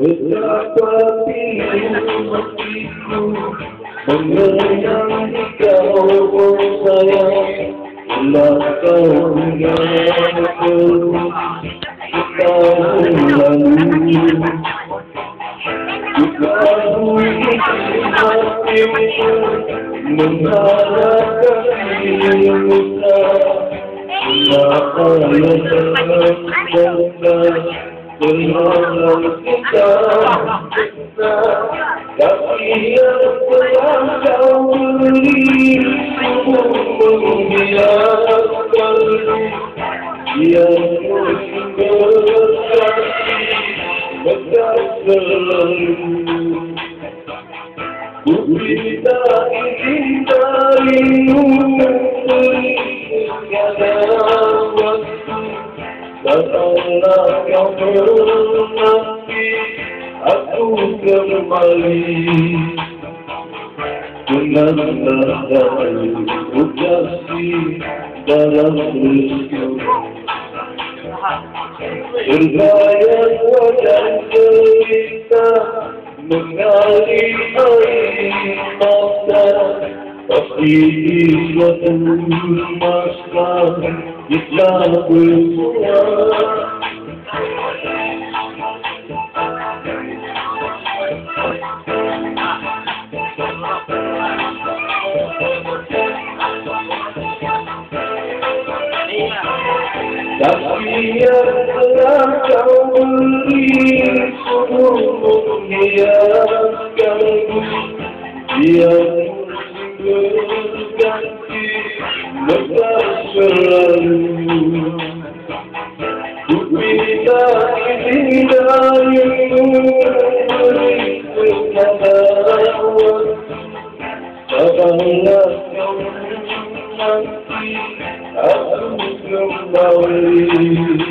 Betapa pilu hatiku mengenang kau sayang, bila kau mengaku tahun lalu. Kau hatiku mengharapkan cinta, kenapa berlalu kita, tapi yang telah kau beri membiarkan yang berkasih bekas selalu. Ku tidak ingin darimu tiada waktu, datanglah kau menanti aku kembali. Kenapa ku kasih dalam restu, berbayar wajah cerita mengalir air mata, pasti di suatu masa kita bersua. Tapi yang telah kau beri sungguh membiarkanku, yang berganti bekas selalu. Ku minta izin darimu beri kepada waktu, sabarlah kau nanti aku kembali.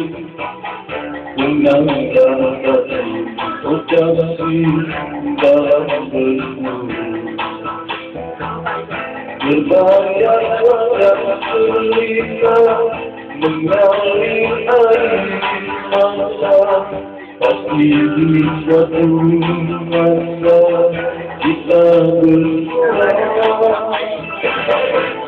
Menangkan hati ku kasih dalam restu, berbayar wajah cerita mengalir air mata, pasti di suatu masa kita bersua.